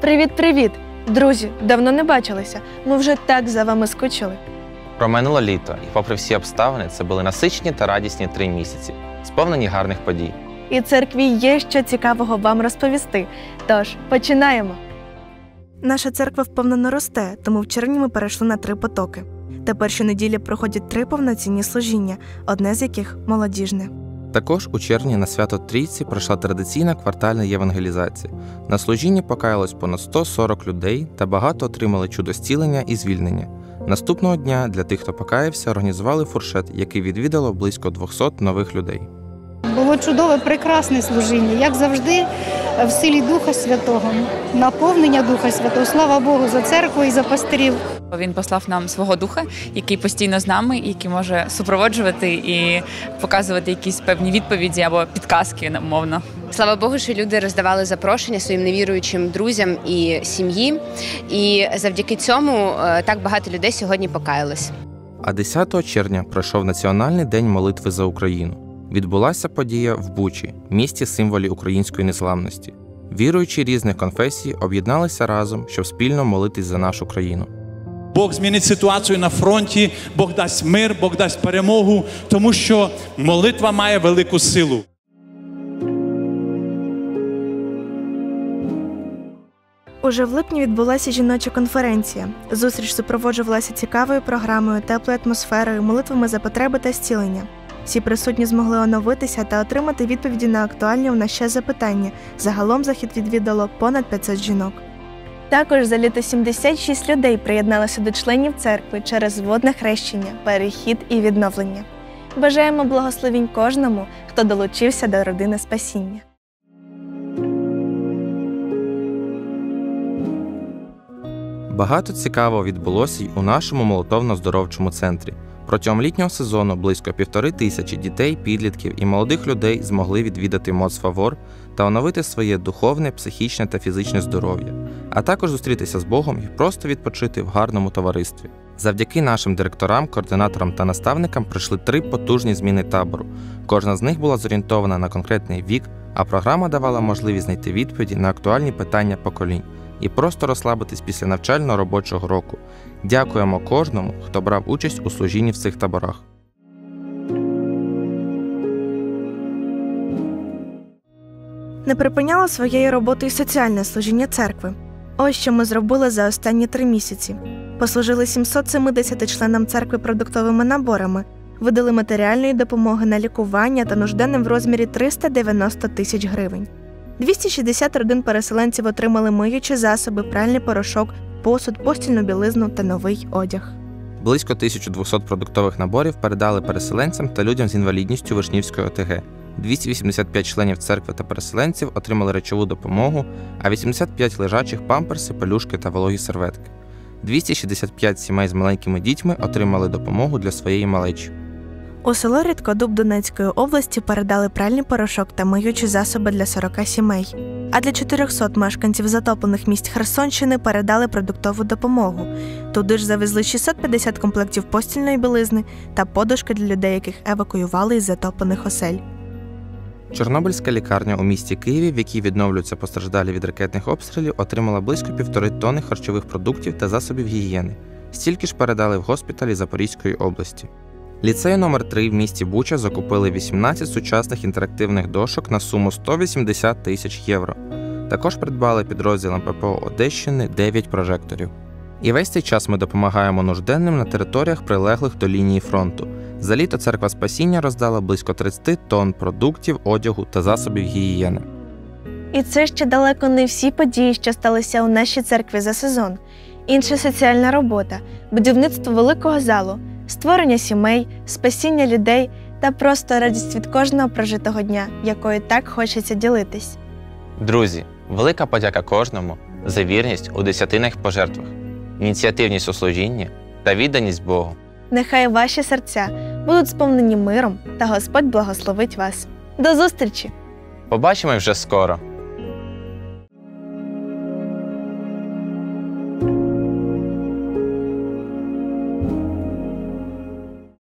Привіт-привіт! Друзі, давно не бачилися. Ми вже так за вами скучили. Проминуло літо, і попри всі обставини, це були насичені та радісні 3 місяці, сповнені гарних подій. І церкві є що цікавого вам розповісти. Тож, починаємо! Наша церква впевнено росте, тому в червні ми перейшли на 3 потоки. Тепер щонеділі проходять 3 повноцінні служіння, одне з яких – молодіжне. Також у червні на свято Трійці пройшла традиційна квартальна євангелізація. На служінні покаялось понад 140 людей та багато отримали чудо зцілення і звільнення. Наступного дня для тих, хто покаявся, організували фуршет, який відвідало близько 200 нових людей. Було чудове, прекрасне служіння, як завжди, в силі Духа Святого, наповнення Духа Святого. Слава Богу за церкву і за пастирів. Він послав нам свого Духа, який постійно з нами, який може супроводжувати і показувати якісь певні відповіді або підказки, мовно. Слава Богу, що люди роздавали запрошення своїм невіруючим друзям і сім'ї. І завдяки цьому так багато людей сьогодні покаялись. А 10 червня пройшов Національний день молитви за Україну. Відбулася подія в Бучі, місті символі української незламності. Віруючі різних конфесій об'єдналися разом, щоб спільно молитись за нашу країну. Бог змінить ситуацію на фронті, Бог дасть мир, Бог дасть перемогу, тому що молитва має велику силу. Уже в липні відбулася жіноча конференція. Зустріч супроводжувалася цікавою програмою, теплою атмосферою, молитвами за потреби та зцілення. Всі присутні змогли оновитися та отримати відповіді на актуальні в наш час запитання. Загалом захід відвідало понад 500 жінок. Також за літо 76 людей приєдналися до членів церкви через водне хрещення, перехід і відновлення. Бажаємо благословінь кожному, хто долучився до родини спасіння. Багато цікавого відбулося й у нашому молитовно-здоровчому центрі. Протягом літнього сезону близько 1500 дітей, підлітків і молодих людей змогли відвідати Моцфавор та оновити своє духовне, психічне та фізичне здоров'я, а також зустрітися з Богом і просто відпочити в гарному товаристві. Завдяки нашим директорам, координаторам та наставникам пройшли 3 потужні зміни табору. Кожна з них була зорієнтована на конкретний вік, а програма давала можливість знайти відповіді на актуальні питання поколінь і просто розслабитись після навчально-робочого року. Дякуємо кожному, хто брав участь у служінні в цих таборах. Не припиняло своєї роботи і соціальне служіння церкви. Ось що ми зробили за останні 3 місяці. Послужили 770 членам церкви продуктовими наборами, видали матеріальної допомоги на лікування та нужденним в розмірі 390 тисяч гривень. 260 родин переселенців отримали миючі засоби, пральний порошок, посуд, постільну білизну та новий одяг. Близько 1200 продуктових наборів передали переселенцям та людям з інвалідністю Вишнівської ОТГ. 285 членів церкви та переселенців отримали речову допомогу, а 85 лежачих памперси, пелюшки та вологі серветки. 265 сімей з маленькими дітьми отримали допомогу для своєї малечі. У село Рідкодуб Донецької області передали пральний порошок та миючі засоби для 40 сімей. А для 400 мешканців затоплених місць Херсонщини передали продуктову допомогу. Туди ж завезли 650 комплектів постільної білизни та подушки для людей, яких евакуювали із затоплених осель. Чорнобильська лікарня у місті Києві, в якій відновлюються постраждалі від ракетних обстрілів, отримала близько 1,5 тонни харчових продуктів та засобів гігієни. Стільки ж передали в госпіталі Запорізької області. Ліцею номер 3 в місті Буча закупили 18 сучасних інтерактивних дошок на суму 180 тисяч євро. Також придбали підрозділам ППО Одещини 9 прожекторів. І весь цей час ми допомагаємо нужденним на територіях, прилеглих до лінії фронту. За літо Церква Спасіння роздала близько 30 тонн продуктів, одягу та засобів гігієни. І це ще далеко не всі події, що сталися у нашій церкві за сезон. Інша соціальна робота, будівництво великого залу, створення сімей, спасіння людей та просто радість від кожного прожитого дня, якою так хочеться ділитись. Друзі, велика подяка кожному за вірність у десятинних пожертвах, ініціативність у служінні та відданість Богу. Нехай ваші серця будуть сповнені миром та Господь благословить вас. До зустрічі! Побачимось вже скоро!